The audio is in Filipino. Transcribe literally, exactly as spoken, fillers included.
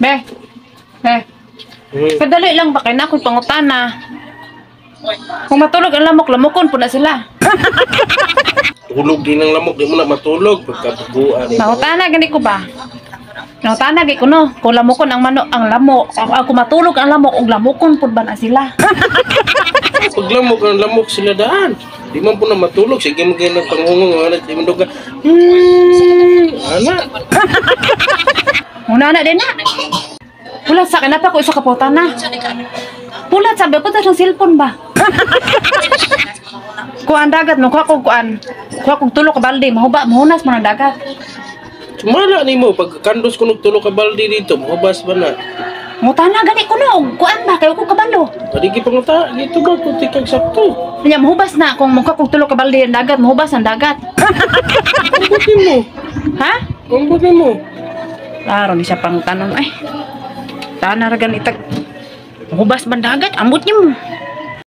Be. Be. Hmm. Kadali lang ba kay na ako'y pangutana. Kung matulog ang lamok, lamokon po na sila. Tulog din ang lamok, di mo na matulog pagkapuguan. Pangutana gani ko ba? Pangutana gani ko no. Kung lamokon ang manok, ang lamok. Ako, ako matulog ang lamok, og lamokon po ba na sila? Pag lamok ang lamok sila daan. Di man po na matulog, sige mo kayo nagpanghungong, anak, di man doon ka, hmm, anak. Muna na din na. Pulat sa akin, pa ko isa kaputan na. Pulat sabi ko sa cellphone ba? Kuan dagat no, kuha ko kuan. Kuha kong tulog ka balde, mahuba, mahunas mo ng dagat. Sumala ni mo, pag kandos ko nagtulog ka baldi dito, mabas ba na? Mutana gani ko no, kuan ba, kayo ko kabalo. Padigi pang ta, dito ba, puti kang sakto. Kanya mahubas na, kung mukha kong tulog ka balde ng dagat, mahubas ang dagat. Ang buti mo, Ha? ang buti mo. Klaro ni siya pang tanong, ay. Tanaragan itag. Mahubas ba ang dagat? Ambot niyo mo.